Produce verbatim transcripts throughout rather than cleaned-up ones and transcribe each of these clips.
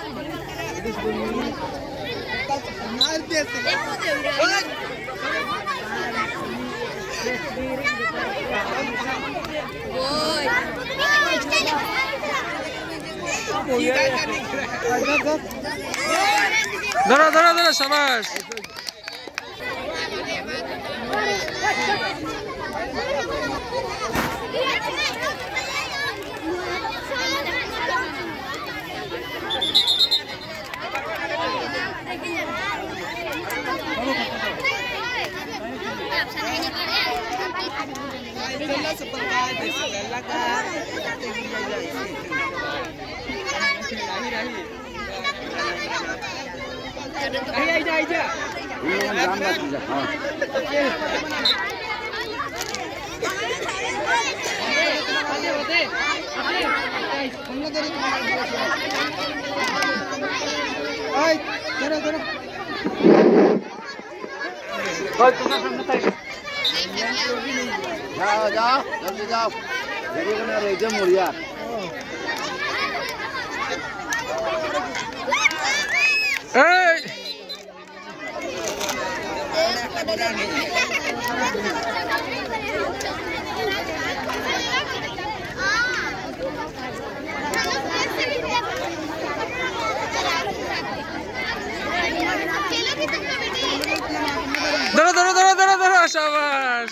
ধরো ধরো ধরো শাবাশ। जाओ जाओ जल्दी जाओ देखो ना रेजे मुड़िया ধরো ধরো ধরো ধরো ধরো শাবাশ।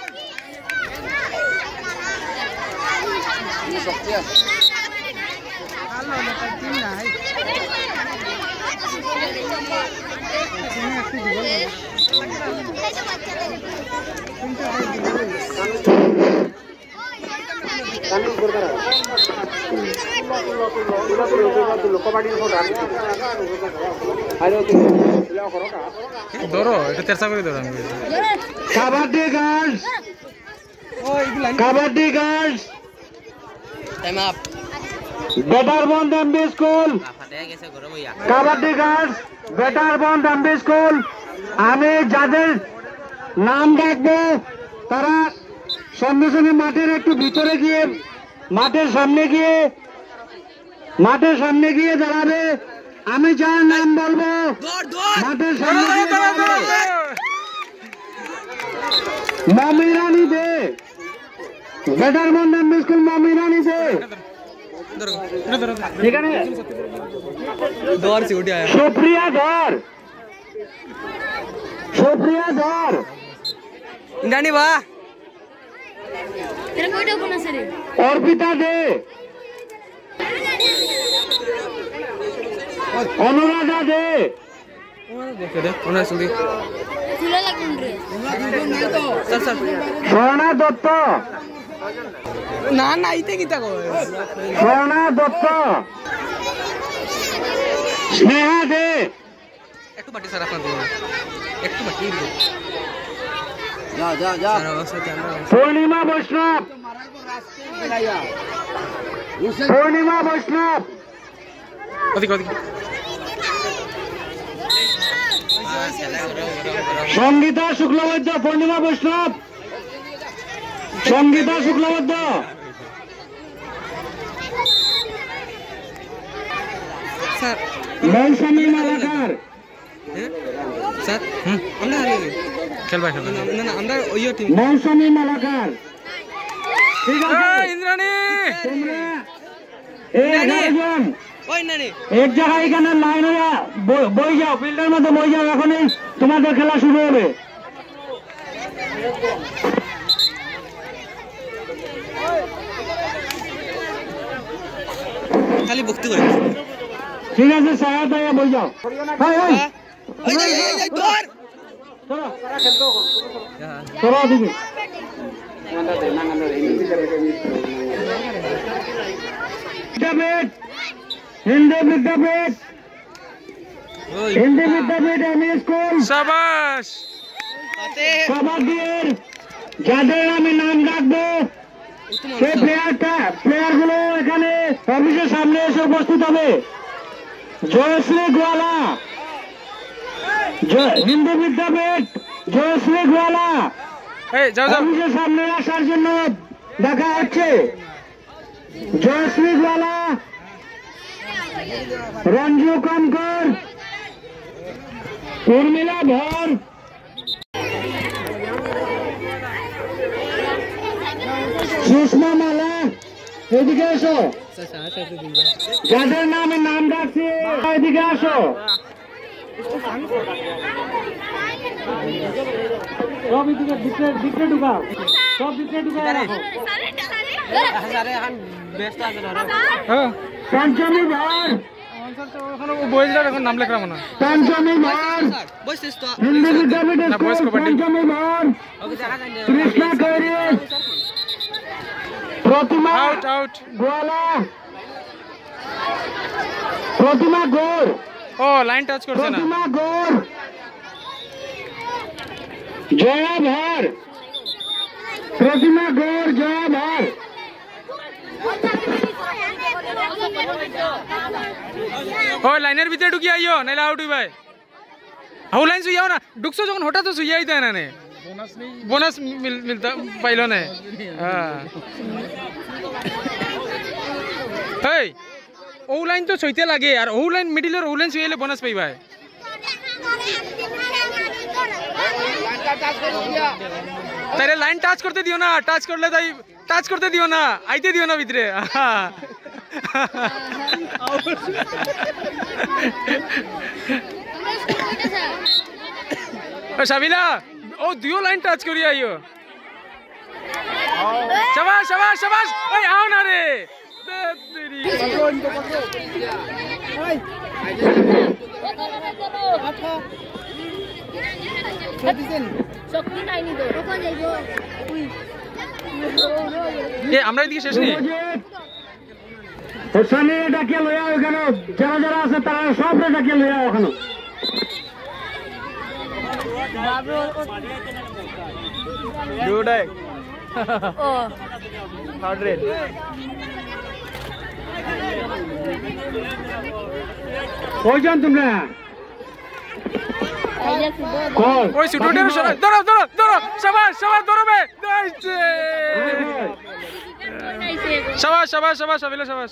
ধরো এটা চেষ্টা করে ধরো। Kabaddi girls kabaddi girls time up. Better বন্ধ MB school kabaddi girls better বন্ধ এমবি স্কুল। আমি যাদের নাম ডাকবো তারা সঙ্গে সঙ্গে মাঠের একটু ভিতরে গিয়ে মাঠের সামনে গিয়ে মাঠের সামনে গিয়ে দাঁড়াবে। আমি যার নাম বলবো মাঠের সামনে গিয়ে দাঁড়াবে। মমিরানি দে বেটার বন্ধ এমবি স্কুল মমিরানি দে এখানে দৌড় से उठ आया। সুপ্রিয়া ধর সুপ্রিয়া ধর इंद्राणी वाह। तेरा कोई डोको ना सरे। অর্পিতা দে অনুরাধা দে देखे दे उन्हें सुन दी फुला लगन रे। सर सर স্বর্ণা দত্ত ना ना इते किता को স্বর্ণা দত্ত স্নেহা দে একটু বাটি স্যার আপনার দিন একটু বাটি দিন जा जा जा স্যার অবশ্যই ক্যামেরা পূর্ণিমা বৈষ্ণব পূর্ণিমা বৈষ্ণব ওদিকে ওদিকে সঙ্গীতা শুক্লবৈদ্য পূর্ণিমা বৈষ্ণব সঙ্গীতা শুক্লবৈদ্য স্যার মৌসুমী মালাকার স্যার হুম আমরা হারিয়ে খেলবা খেলবা না না আমরা ওই টিম মৌসুমী মালাকার ঠিক আছে ইন্দ্রাণী তোমরা এই এগারো জন ওই নানি এক জায়গায় এখানে লাইন হয়ে বই যাও ফিল্ডের মধ্যে বই যাও এখনই তোমাদের খেলা শুরু হবে খালি ভক্তি করে ঠিক আছে সহায়তা বই যাও হাই হাই ওই যাই যাই যাই ধর চলো চলো দিদি Vidyapith Hindi Vidyapith Hindi Vidyapith M E school শাবাশ কাবাডির যাদের আমি নাম রাখবো সেই প্লেয়ারটা প্লেয়ার গুলো এখানে অফিসের সামনে এসে উপস্থিত হবে। জয়শ্রী গোয়ালা হিন্দি বিদ্যাপীঠ জয়শ্রী গোয়ালা অফিসের সামনে আসার জন্য দেখা হচ্ছে। জয়শ্রী গোয়ালা रंजू कमकर, उर्मिला भर, सुषमा माला, এদিকে আসো যাদের নামে নাম ডাকছি এদিকে আসো সব এদিকে ভিতরে ভিতরে ঢুকাও সব ভিতরে ঢুকাও রাখো আরে এখন ব্যস্ত আছে না হ্যাঁ পঞ্চমী ভার ওখানে ও বইজরা এখন নাম লেখা মনে পঞ্চমী ভার বসছিস তো হিন্দি বিদ্যাপীঠ স্কুল পঞ্চমী ভার কৃষ্ণা কৈরি प्रतिमा आउट आउट गोला प्रतिमा गोर ओ लाइन टच করছে না प्रतिमा गोर जया भार प्रतिमा गोर जया भार ओ লাইনের ভিতরে ঢুকি আইও নাইলে আউট হই ভাই হাউ লাইন সুইয়াও না ঢুকছো যখন হঠাৎ তো সুইয়াই দেয় না নে बोनस नहीं बोनस मिल मिलता पाइलो ने हां এই ও লাইন তো ছইতে লাগে আর ও লাইন মিডলের ও লাইন ছইলে বোনাস পাই ভাই তারে লাইন টাচ করতে দিও না টাচ করলে তাই টাচ করতে দিও না আইতে দিও না ভিতরে ও শাবিলা ও দুইও লাইন টাচ করি আইও শাবাশ শাবাশ শাবাশ ওই আও না রে তেরি ওই শক্তি নাই নি তো কখন যাইবো এ আমরা এদিকে শেষ নেই ওখানে ডাকে লয়া ওখানে যারা যারা আছে তারা সব ডাকে লয়া ওখানে দুটাই ও হান্ড্রেড কয়জন তোমরা কল ওই সুটুটের সবাই ধরো ধরো ধরো শাবাশ শাবাশ ধরো বে নাইসে শাবাশ শাবাশ শাবাশ শাবিলা শাবাশ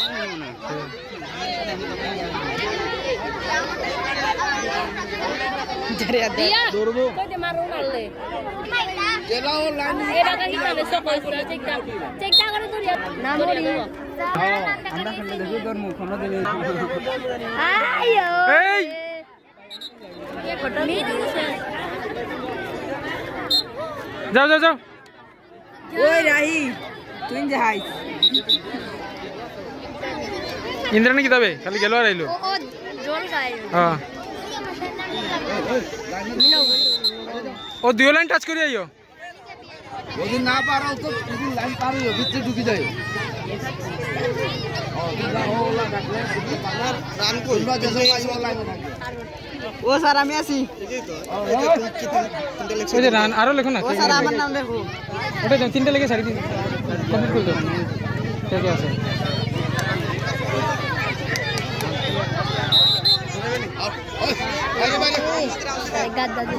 দিয়া দৌড়বো কই দে মারো মারলে জেলাও লাইন এটা কাহি না বেশি কষ্ট চেকটা চেকটা করে দৌড়িয়া না মরি আমরা খেলে দেখো তোর মুখ আমরা দিলে আইও এই ये फोटो नहीं दिसे যাও যাও যাও ওই রাহি তুই যাই ইন্দ্রাণী কি যাবে খালি গেল আর আইলো ओ जोर गाय হ্যাঁ ও দুই লাইন টাচ করি আইও যদি না পারো তো যদি লাইন পারো ভিতরে ঢুকে যায় রান করবা যেসব আইও লাইনে থাকে ও স্যার আমি আছি ওই যে রান আরো লেখো না ও স্যার আমার নাম লেখো ওটা দাও তিনটা লেগে সারি দিন কমপ্লিট করে দাও কে কে আছে गादा दे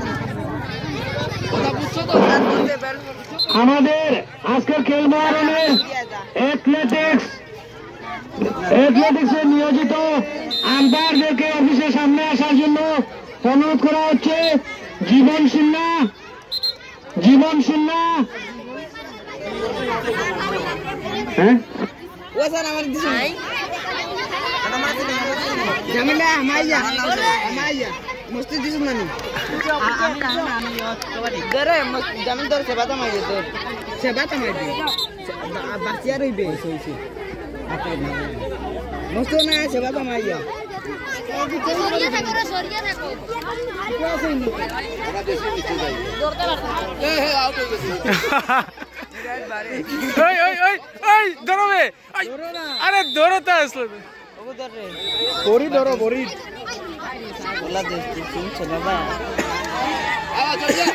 আমাদের আজকের খেল মহারণের অ্যাথলেটিক্স অ্যাথলেটিক্সে নিয়োজিত আম্পায়ারদেরকে অফিসের সামনে আসার জন্য অনুরোধ করা হচ্ছে। জীবন সিনহা, জীবন সিনহা, হ্যাঁ ও স্যার আমার দিছে জামিলা মাইয়া মাইয়া মস্তি দিছ নানি দরে জামিল দর সেবা তা মাইয়া দর সেবা তা মাইয়া বাসিয়া রইবে সইছে মস্ত না সেবা তা মাইয়া সরিয়া থাকো রে সরিয়া থাকো দৌড়তে রাখো এ হে আউট হয়ে গেছে ওই ওই ওই ওই ধরো বে আরে ধরো তো আসলে ও দর রে বড়ি ধরো বড়ি বলা দেখতে শুনছ বাবা আ চল যা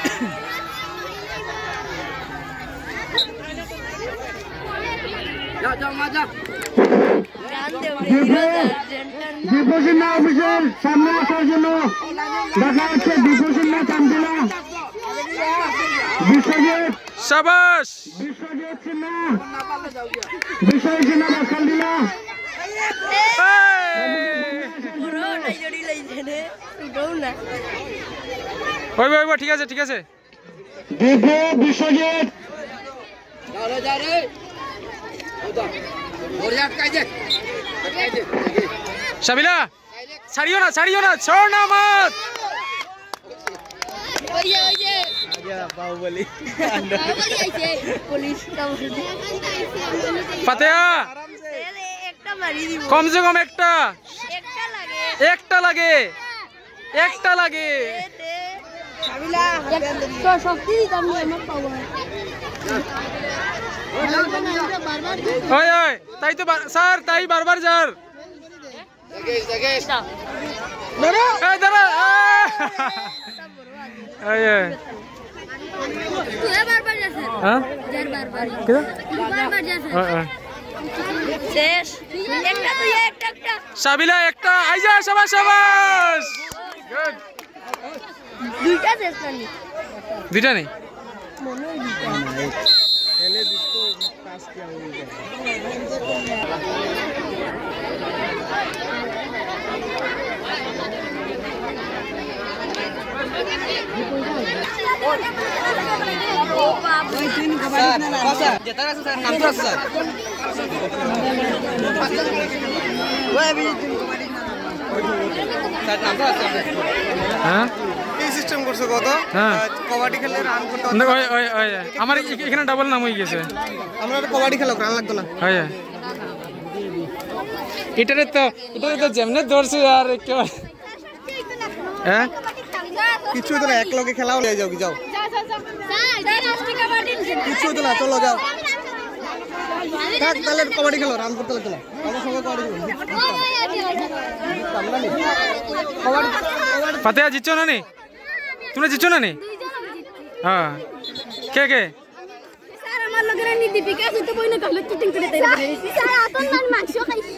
যা যা মা যা ध्यान दे দীপু সিনহা অফিসের সামনে আসার জন্য দেখা হচ্ছে। দীপু সিনহা কান্তিলা, বিশ্বজিৎ শাবাশ বিশ্বজিৎ সিনহা, বিশ্বজিৎ সিনহা বাসকান্দিলা, এই ওই ওই ওই ঠিক আছে ঠিক আছে দিব্য বিশ্বজিৎ যা রে যা রে ওদা ওরে আটকাই দে আটকাই দে শাবিলা ছাড়িও না ছাড়িও না छोड़ ना मत ওই ওই যে আগে বাহুবলি বাহুবলি আইছে পুলিশ का ফাতেহা একটা মারি দিব কম সে কম একটা একটা লাগে একটা লাগে একটা লাগে শামিলা তো শক্তি দিতাম না আমার পাওয়া ওই ওই তাই তো স্যার তাই বারবার যার জাগেশ জাগেশ দাঁড়া এই দাঁড়া এই এই তুই বারবার যাচ্ছে হ্যাঁ যার বারবার কি বারবার যাচ্ছে হ্যাঁ হ্যাঁ শেষ একটা তুই একটা একটা শাবিলা একটা আই যা শাবাশ শাবাশ গুড দুইটা শেষ করলি দুইটা নেই মনে হয় দুইটা पहले जिसको पास किया वो হ্যাঁ এই সিস্টেম করছো কত হ্যাঁ কবাডি খেলে রান করতে না ওই ওই ওই আমার এখানে ডাবল নাম হয়ে গেছে আমরা কবাডি খেলো রান লাগতো না হয় এটারে তো এটারে তো যেমনে দৌড়ছে আর একটু হ্যাঁ কিছু তো না এক লগে খেলাও নিয়ে যাও কি যাও কিছু তো না চলো যাও থাক তাহলে কবাডি খেলো রান করতে লাগতো না আমার সঙ্গে কবাডি খেলো কবাডি ফাতেহা জিতছো না নি তুমি জিতছো না নি হ্যাঁ কে কে স্যার আমার লগে রানি দীপিকা সুতো বইনা কালো চিটিং করে তাই স্যার আতন মান মাংস খাইছি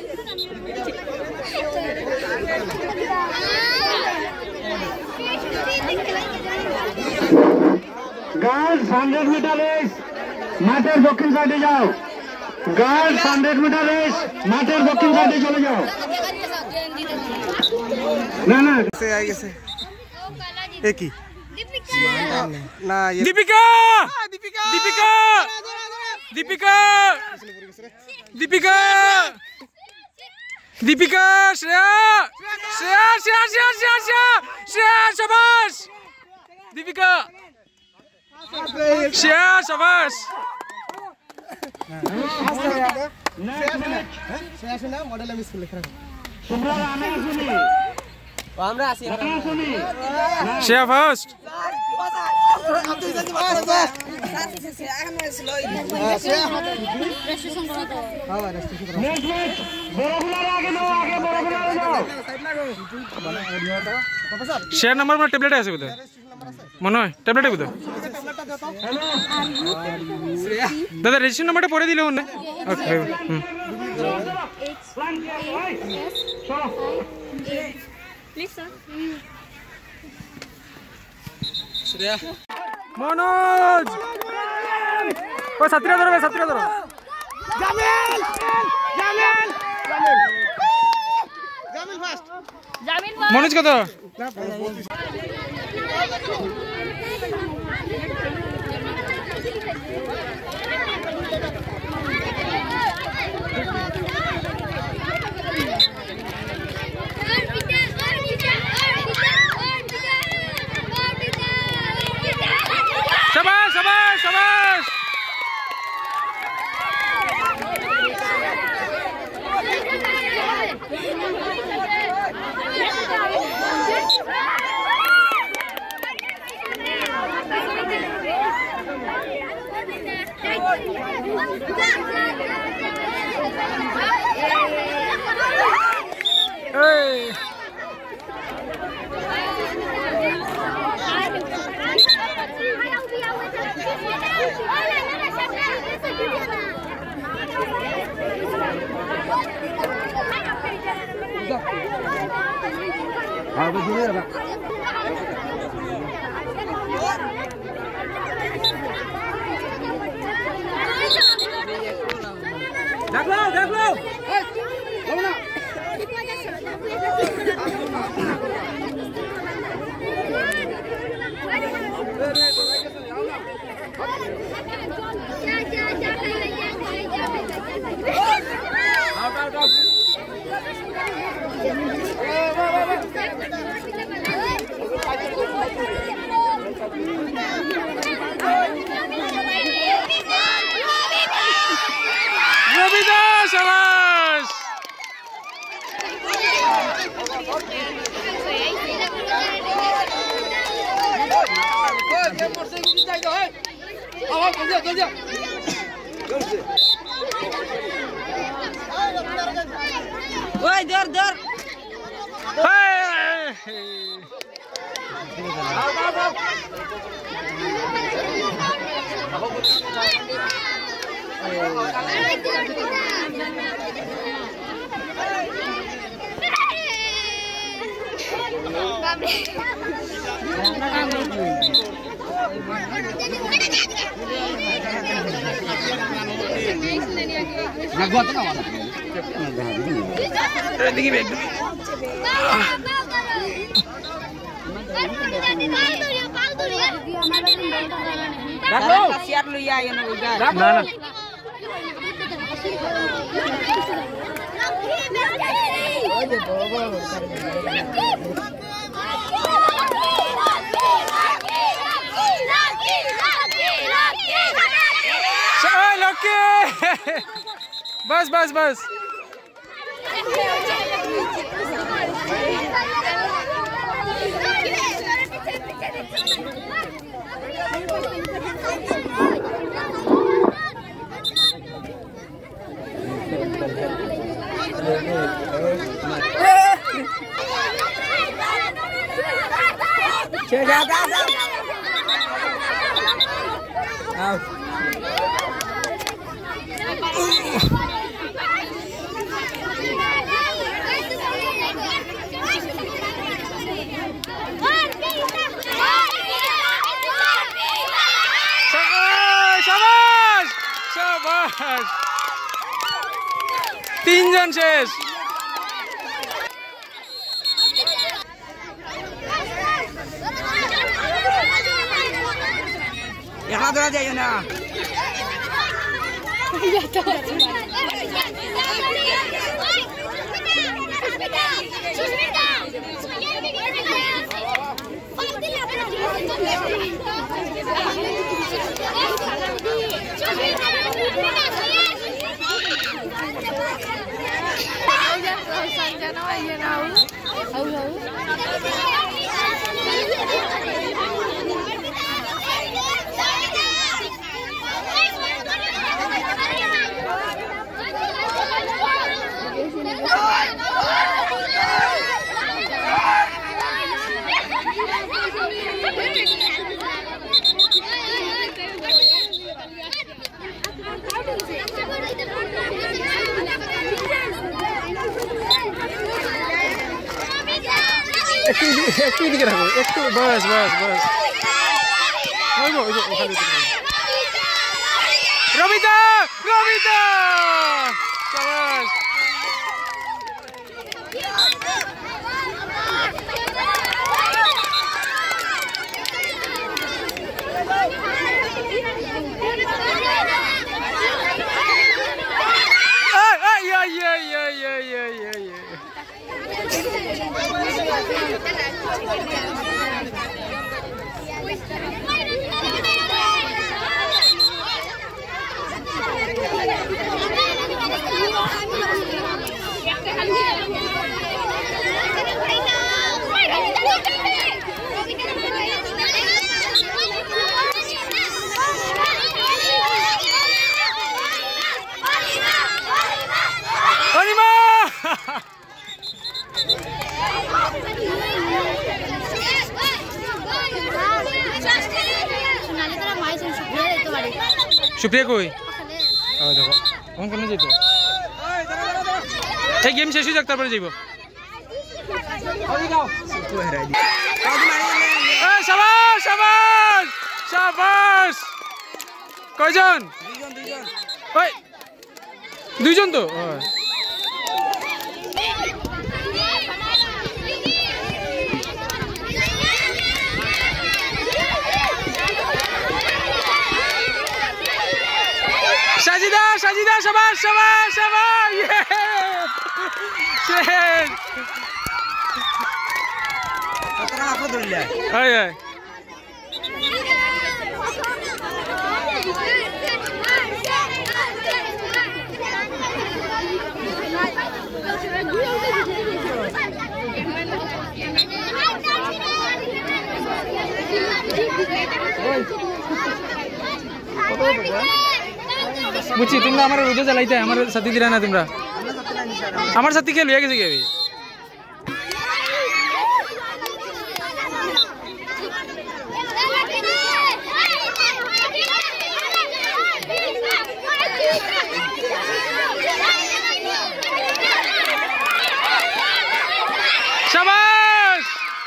গার্লস হান্ড্রেড মিটার রেস মাঠের দক্ষিণ সাইডে যাও গার্লস হান্ড্রেড মিটার রেস মাঠের দক্ষিণ সাইডে চলে যাও না না সে আই গেছে এ কি না ये দীপিকা দীপিকা দীপিকা দীপিকা দীপিকা দীপিকা শ্রেয়া শ্রেয়া শ্রেয়া শ্রেয়া শ্রেয়া শ্রেয়া শ্রেয়া শাবাশ দীপিকা শ্রেয়া শাবাশ সে আসে না মডেল আমি স্কুলে খেলা তোমরা রানে শুনি আমরা আসি শুনি শ্রেয়া ফার্স্ট নেক্সট ম্যাচ বড়গুলার আগে নাও আগে বড়গুলার যাও শেয়ার নাম্বার মানে ট্যাবলেটে আছে বোধহয় মনে হয় ট্যাবলেটে বোধহয় দাদা রেজিস্ট্রেশন নাম্বারটা পরে দিলে মনে ওকে হুম প্লিজ স্যার শ্রেয়া মনোজ ও ছাত্রীরা ধরবে ছাত্রীরা ধরো জামিল জামিল জামিল জামিল ফার্স্ট জামিল মনোজ কত শাবাশ শাবাশ শাবাশ এই দেখো দেখো না रबिदा शाबाश ওই ধর ধর siar lu ya yang udah. Nah, nah. Oke. Bas, bas, bas. তিনজন শেষ यहाँ तो जाइए ना একটু একটু দিকে রাখো একটু বাস বাস বাস ওই গো ওই গো ওখানে রবিদা রবিদা শাবাশ ay ay ay ay ay ay ay Supriya কই ও দেখো কোন কোন যাইতো এই গেম শেষ হই যাক তারপরে যাইবো ওই যাও তো হেরাই দি এই শাবাশ শাবাশ শাবাশ কয়জন দুইজন দুইজন ওই দুইজন তো शाबाश शाबाश शाबाश ये शेर अतरा आपको धर लिया हाय हाय बुझी तुमरा हमारे रोजा चलाइते हमारे साथी दिला ना तुमरा हमारे साथी खेल कैसे क्या अभी शाबाश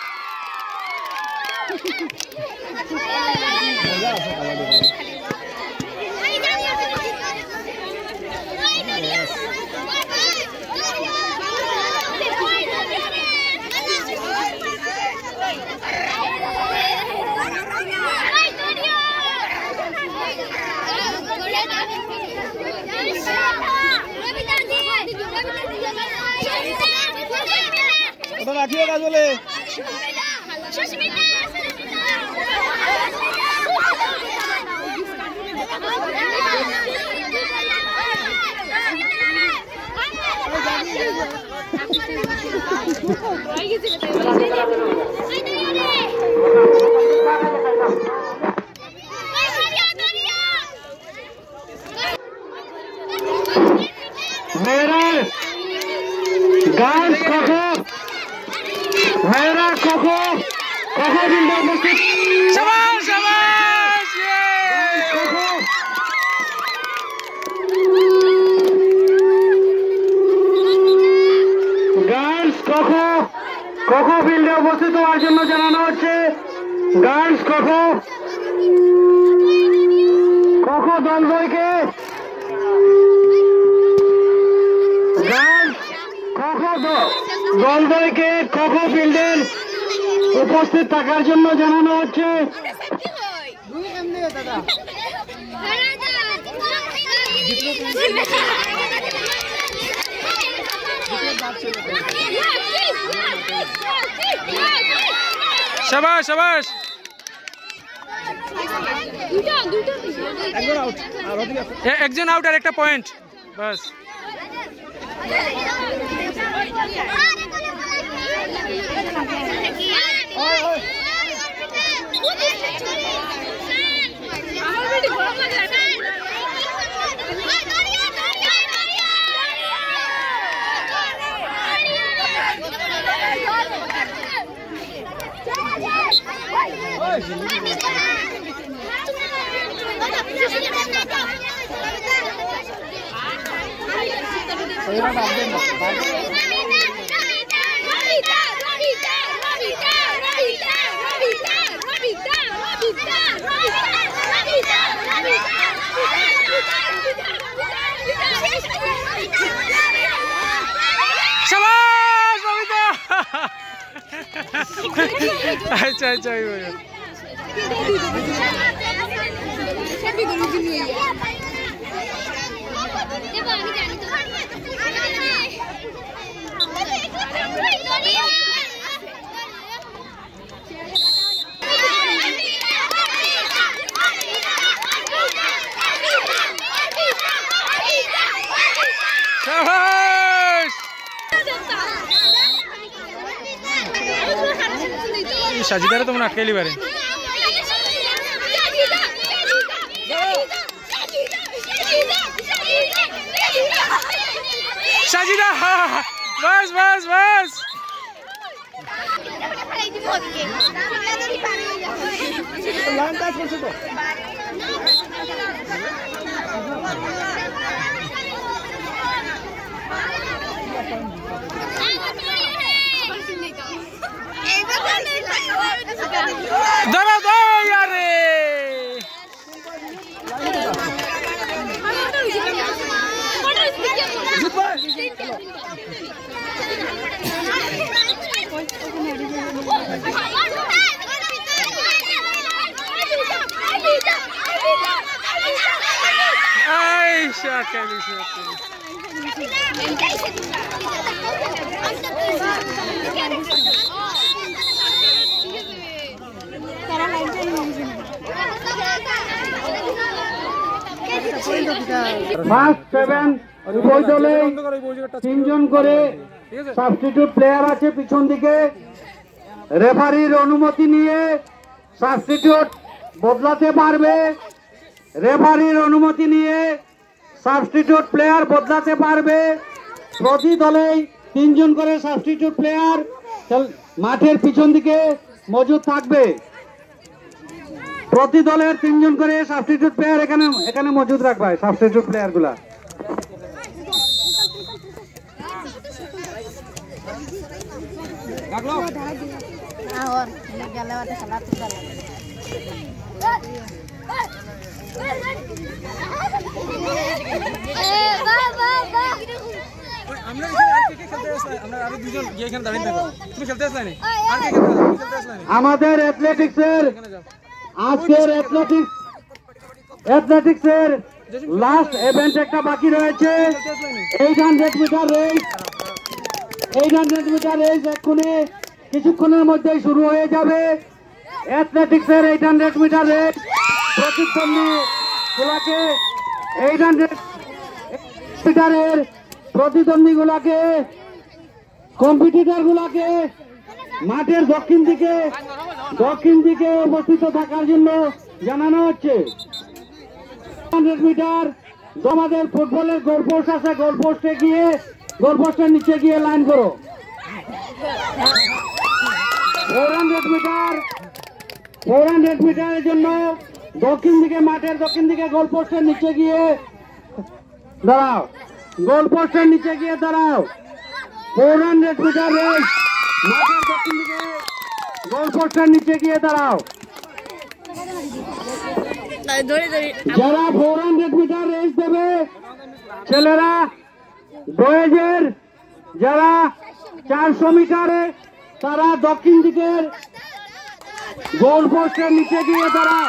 राखिएगा बोले मेरा गांव खोखो मेरा खोखो खोखो बिल्डर मुस्तिक शाबाश शाबाश ये खोखो গার্লস खोखो खोखो ফিল্ডে উপস্থিত হওয়ার জন্য জানানো হচ্ছে গার্লস खोखो खोखो দলদ্বয়কে গার্লস खोखो দলদ্বয়কে खोखो ফিল্ডের উপস্থিত থাকার জন্য জানানো হচ্ছে शाबाश शाबाश একজন আউট আর একটা পয়েন্ট বাস शाबाश बबीता अच्छा अच्छा সাজিদারে তোমরা আটকাইলি পারে সাজিদা বাস বাস বাস দাঁড়া দাঁড়া यारे Ay, shot. আটকাই দিয়েছে ফার্স্ট সেভেন উভয় দলে তিনজন করে সাবস্টিটিউট প্লেয়ার আছে পিছন দিকে। রেফারির অনুমতি নিয়ে সাবস্টিটিউট বদলাতে পারবে। রেফারির অনুমতি নিয়ে সাবস্টিটিউট প্লেয়ার বদলাতে পারবে। প্রতি দলেই তিনজন করে সাবস্টিটিউট প্লেয়ার মাঠের পিছন দিকে মজুদ থাকবে। প্রতি দলের তিনজন করে সাবস্টিটিউট প্লেয়ার এখানে এখানে মজুদ রাখবে সাবস্টিটিউট প্লেয়ার গুলা। আমাদের অ্যাথলেটিক্সের আজকের অ্যাথলেটিক্স অ্যাথলেটিক্সের লাস্ট ইভেন্ট একটা বাকি রয়েছে। Eight hundred metre race eight hundred metre race এক্ষুনি কিছুক্ষণের মধ্যেই শুরু হয়ে যাবে। অ্যাথলেটিক্সের এইট হান্ড্রেড মিটার রেস প্রতিদ্বন্দ্বী গুলাকে এইট হান্ড্রেড মিটারের প্রতিদ্বন্দ্বী গুলাকে কম্পিটিটর গুলাকে মাঠের দক্ষিণ দিকে দক্ষিণ দিকে অবস্থিত থাকার জন্য জানানো হচ্ছে। হান্ড্রেড মিটার আমাদের ফুটবলের গোল পোস্ট আছে, গোল পোস্টে গিয়ে গোল পোস্টের নিচে গিয়ে লাইন করো। Four hundred metre four hundred মিটারের জন্য দক্ষিণ দিকে মাঠের দক্ষিণ দিকে গোল পোস্টের নিচে গিয়ে দাঁড়াও। গোল পোস্টের নিচে গিয়ে দাঁড়াও। ফোর হান্ড্রেড মিটার রেস মাঠের দক্ষিণ দিকে গোল পোস্টের নিচে গিয়ে দাঁড়াও। যারা ফোর হান্ড্রেড মিটার রেস দেবে ছেলেরা বয়েজের, যারা চারশো মিটারে তারা দক্ষিণ দিকের গোল পোস্টের নিচে গিয়ে দাঁড়াও।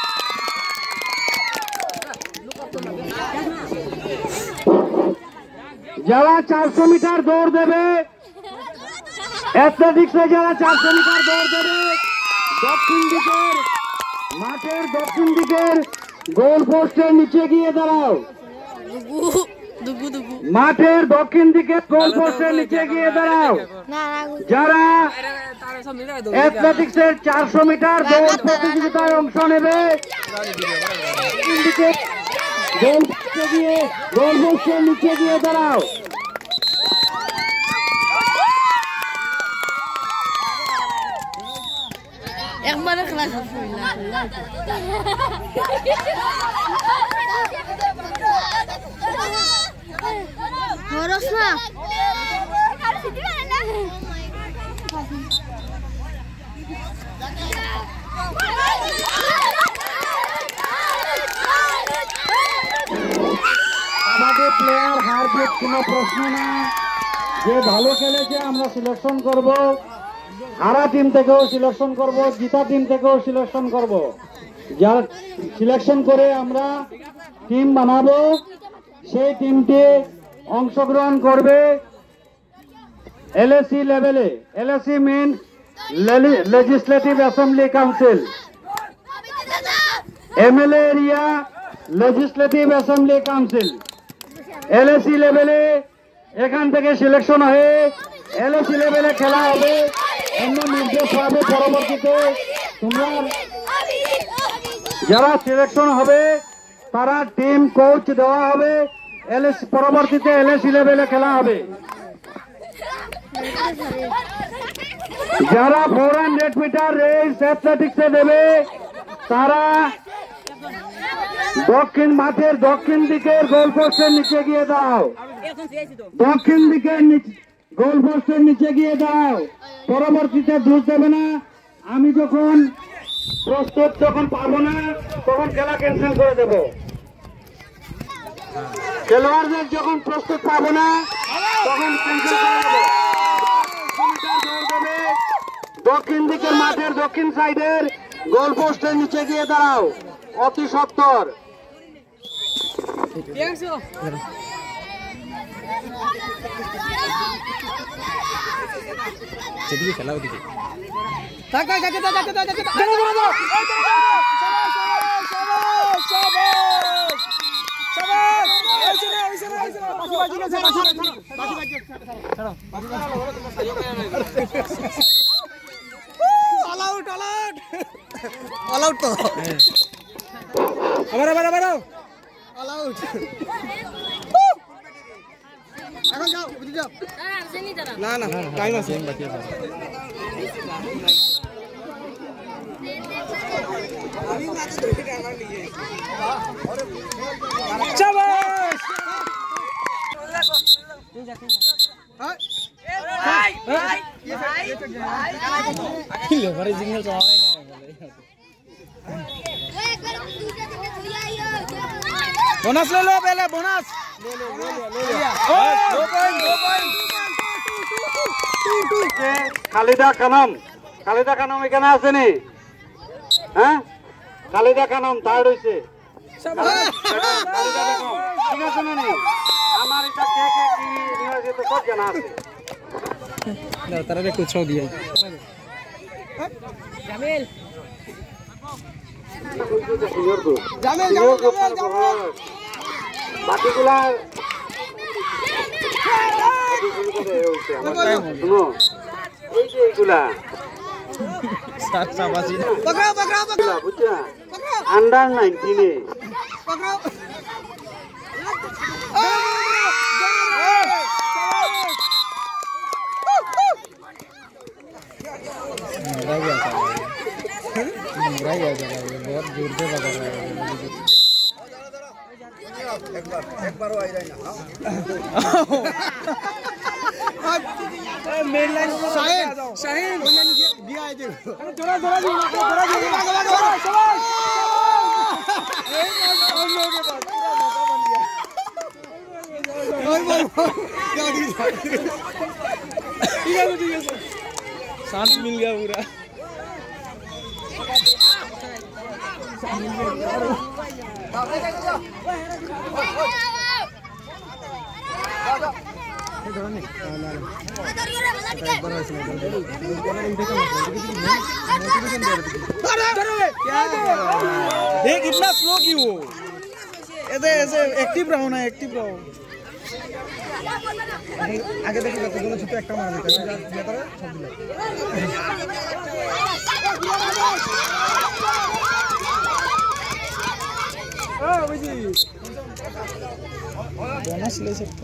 যারা চারশো মিটার দৌড় দেবে অ্যাথলেটিক্সে যারা চারশো মিটার দৌড় দেবে দক্ষিণ দিকের মাঠের দক্ষিণ দিকের গোল পোস্টের নিচে গিয়ে দাঁড়াও। মাঠের দক্ষিণ দিকে গোল পোস্টের নিচে গিয়ে দাঁড়াও। যারা অ্যাথলেটিক্সের চারশো মিটার দৌড় প্রতিযোগিতায় অংশ নেবে গোল পোস্টে গিয়ে গোল পোস্টের নিচে গিয়ে দাঁড়াও। একবারে খেলা রসনা আমাদের প্লেয়ার হার জিত কোনো প্রশ্ন না। যে ভালো খেলেছে আমরা সিলেকশন করব, হারা টিম থেকেও সিলেকশন করব, জিতা টিম থেকেও সিলেকশন করব। যার সিলেকশন করে আমরা টিম বানাবো, সেই টিমটি অংশগ্রহণ করবে এলএসি লেভেলে। LAC means legislative assembly council, MLA area legislative assembly council. LAC লেভেলে এখান থেকে সিলেকশন হয়ে এলএসি লেভেলে খেলা হবে। অন্য নির্দেশ পাবে পরবর্তীতে। তোমরা যারা সিলেকশন হবে তারা টিম কোচ দেওয়া হবে। এলএসি পরবর্তীতে এলএসি লেভেলে খেলা হবে। যারা ফোর হান্ড্রেড মিটার রেস অ্যাথলেটিক্সে দেবে তারা দক্ষিণ মাঠের দক্ষিণ দিকের গোল পোস্টের নিচে গিয়ে দাও। দক্ষিণ দিকের গোল পোস্টের নিচে গিয়ে দাও। পরবর্তীতে দোষ দেবে না। আমি যখন প্রস্তুত যখন পাবো না তখন খেলা ক্যান্সেল করে দেব। খেলোয়াড়দের যখন প্রস্তুত পাবো না তখন ক্যান্সেল করে দেবো। দক্ষিণ দিকের মাঠের দক্ষিণ সাইডের গোল পোস্টের নিচে গিয়ে দাঁড়াও অতি সত্তর। jadi খেলা ওদিকে থাক থাক যাচ্ছে যাচ্ছে যাচ্ছে all out all out all out তো আবার আবার আবার অল আউট এখন যাও বুঝি যাও না না টাইম আছে বাকি আছে শাবাশ লেভারে সিগন্যাল চাওয়াই না बोनस ले लो पहले बोनस ले लो ले लो ले लो दो पॉइंट दो पॉइंट খালিদা খানম খালিদা খানম এখানে আসেনি হ্যাঁ খালিদা খানম থার্ড হইছে খালিদা খানম ঠিক আছে না নি আমার এটা কে কে কি নিয়ে তো সব জানা আছে না তারা রে কুছ দিই জামিল জামিল জামিল বাকিগুলা শুনো এই যে এইগুলা সাত সাবাসি পকড়াও পকড়াও পকড়াও বুঝছো আন্ডার নাইনটিনে পকড়াও रह गया था बहुत जोर से बजा रहा है एक बार एक बार आ जाए ना मेन लाइन शाहीन शाहीन दिया है जो थोड़ा थोड़ा जी थोड़ा जी शाबाश ओए बोल क्या दी ठीक है ठीक है सांस मिल गया पूरा देख इतना स्लो क्यों ऐसे ऐसे एक्टिव रहो ना एक्टिव रहो आगे देखिए तो दोनों छुट्टी একটা মারা দিতে হবে করে সব দিলে ओ बुझी बोनस ले सकते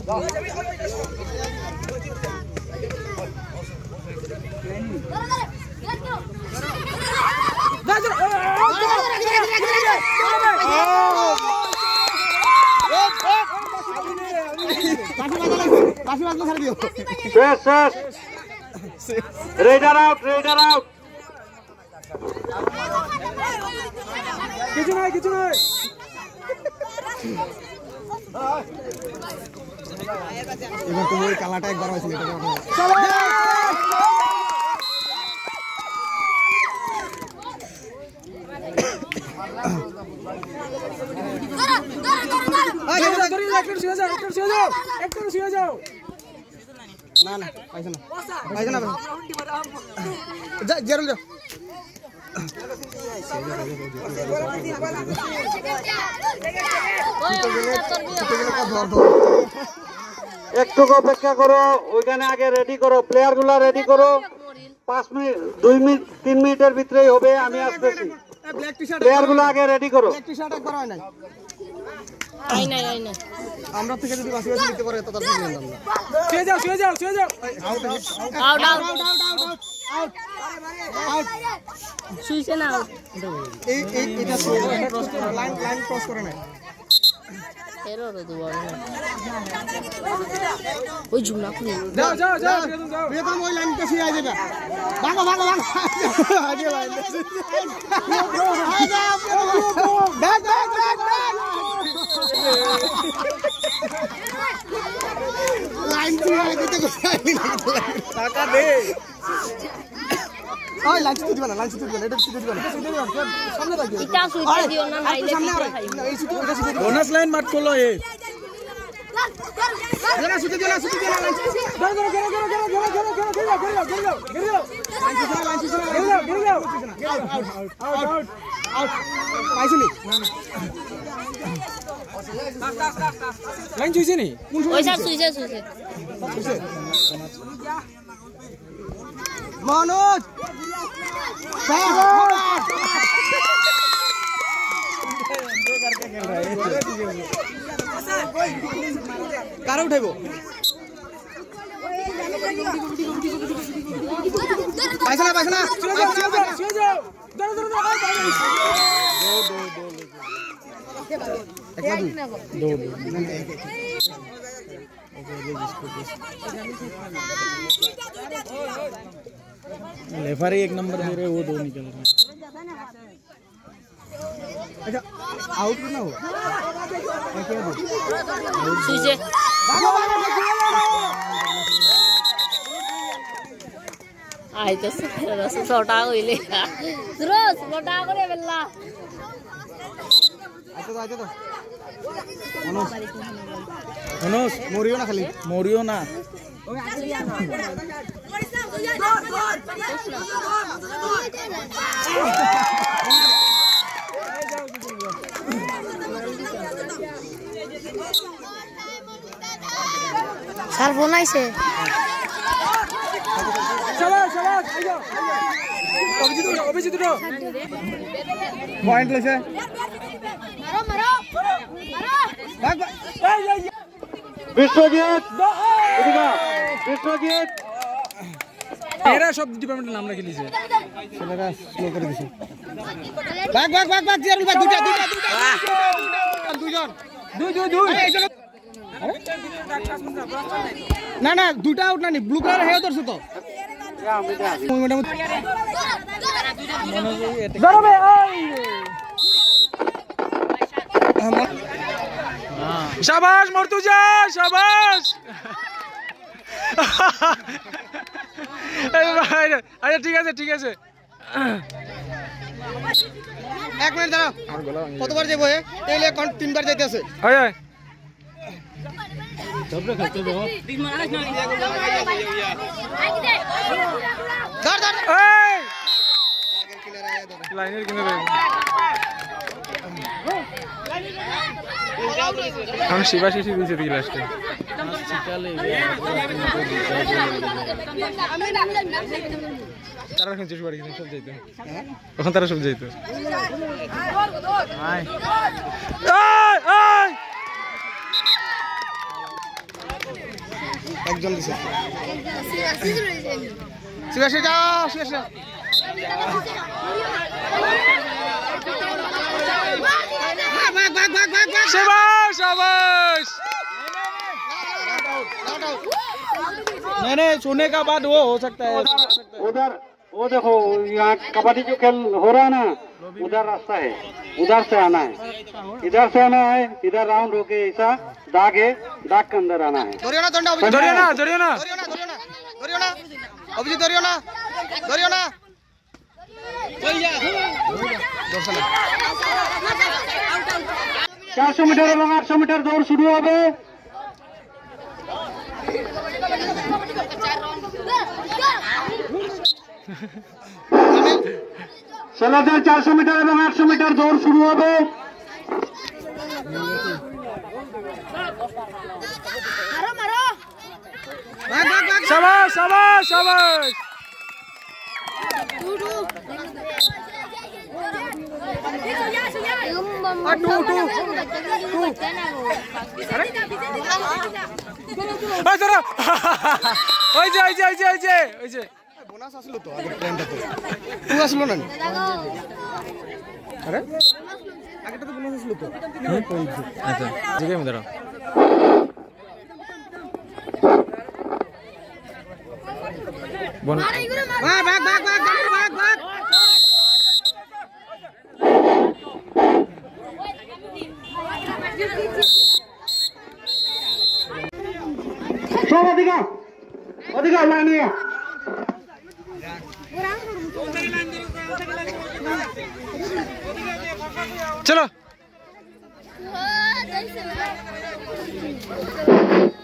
শেষ শেষ রেডার আউট রেডার আউট কিছু নাই কিছু নাই এবার তুমি ওই কালাটা একবার হয়েছিল এটা না না পাইছে না পাইছে না যা জেরুল যাও একটু অপেক্ষা করো ওইখানে আগে রেডি করো প্লেয়ার গুলা রেডি করো পাঁচ মিনিট দুই মিনিট তিন মিনিটের ভিতরেই হবে আমি আসতেছি প্লেয়ার গুলো আগে রেডি করো টি-শার্ট একবার হয় নাই আই নাই আই নাই আমরা থেকে যদি বাসি বাসি দিতে পারে তো তার কি নিলাম না শুয়ে যাও শুয়ে যাও শুয়ে যাও out out out out out out out শুইছে না এই এই এটা লাইন লাইন ক্রস করে নাই এরর তো বড় ওই ঝুমনা খুলে যাও যাও যাও যাও বেতন ওই লাইন কাছে আই যাবে ভাগো ভাগো ভাগো আগে লাইন আই যা back back back back line তুই আগে দিতে কোথায় টাকা দে ওই লাঞ্চ দিবা না লাঞ্চ দিবা না এটা সিধে দিবা না সিধে দিবা সামনে রাখিও এটা সুইতে দিও না নাইলে সামনে আরে এই সিধে ওটা সিধে দিবা বোনাস লাইন মাত করলো এ জনা সিধে দিলা সিধে দিলা লাঞ্চ ধরো ধরো ধরো ধরো ধরো ধরো ধরো ধরো ধরো ধরো ধরো লাঞ্চ দিলা লাঞ্চ দিলা ধরো ধরো আউট আউট আউট আউট পাইছনি লাইন চুইছে নি ওই স্যার সুইছে সুইছে মনোজ কারা উঠাইব পাইছ না পাইছ না रेफरी एक नंबर दे रहे वो दो निकल रहे अच्छा आउट ना हो সুইছে আইতাছে রস ছটা হইলে রস ছটা করে বেলা আচ্ছা তো আচ্ছা তো मनोज মরিও না খালি मोरियो ना স্যার ফোন আইছে चलो चलो आइयो अभिजीत उठो अभिजीत उठो পয়েন্ট লেছে মারো মারো ভাগ বিশ্বজিৎ এদিকে বিশ্বজিৎ এরা সব ডিপার্টমেন্টের নাম লিখে দিয়েছে ছেলেরা স্লো করে দিছে ভাগ ভাগ ভাগ ভাগ জিয়ারুল ভাই দুইটা দুইটা দুইজন দুই দুই দুই না না দুইটা আউট না নি ব্লু কালার হেও ধরছ তো ম্যাডাম জরবে शाबाश मर्तुजा शाबाश আরে ঠিক আছে ঠিক আছে এক মিনিট দাঁড়াও কতবার যাবো এ তেল অ্যাকাউন্ট তিনবার যাইতেছে আয় আয় ধর ধর এই লাইনের কিনারে हम शिवा शिशी दिसे दिला लास्ट তারা এখন চেষ্টা বাড়ি সব যাইতো এখন তারা সব যাইতো আয় আয় আয় একজন দিছে শিবাশি যাও শিবাশি ভাগ ভাগ ভাগ ভাগ ভাগ शाबाश शाबाश नहीं नहीं सोने का बाद वो हो सकता है उधर वो देखो यहाँ कबड्डी जो खेल हो रहा है ना उधर रास्ता है उधर से आना है इधर से आना है इधर राउंड होके ऐसा दाग है दाग के अंदर आना है ধরিও না দন্ডা धरियो ना धरियो ना ধরিও না ধরিও না ধরিও না অভিজিৎ ধরিও না ধরিও না चारशो मीटर এবং आठशो मीटर दौड़ शुरू হবে ছেলেদের চারশো মিটার এবং আটশো মিটার দৌড় শুরু হবে মারো মারো ভাগ ভাগ ভাগ शाबाश शाबाश शाबाश ওই ধরো ওই যে ওই যে ওই যে ওই যে ওই যে বোনাস আসলো তো আগে প্ল্যানটাতে টু আসলো না আরে আগেটা তো বোনাস আসলো তো আচ্ছা জিগে মে ধরো বন ভাগ ভাগ ভাগ ভাগ ভাগ ভাগ সব অধিকার অধিকার লাইনে हो जैसे